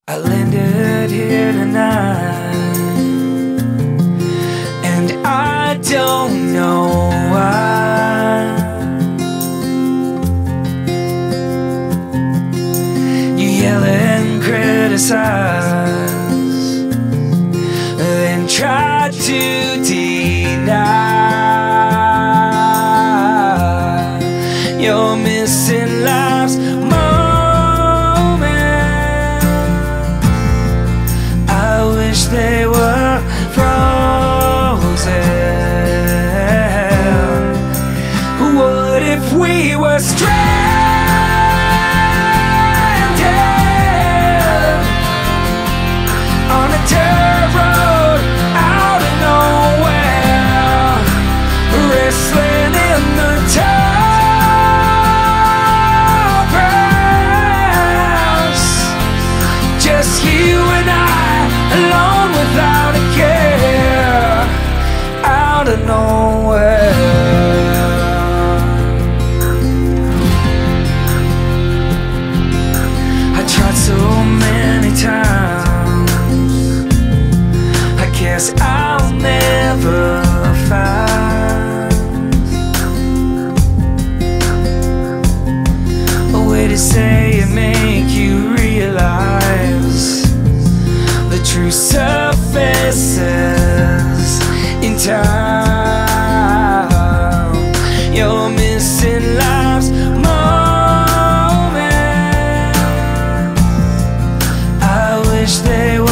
I landed here tonight, and I don't know why. You yell and criticize, then try to deny you're missing life's they were frozen. What if we were stranded on a dirt road out of nowhere, wrestling in the tall grass, just you and I alone, without a care, out of nowhere. I tried so many times, I guess I'll never find a way to say and make you realize the true surfaces in time. You're missing life's moment. I wish they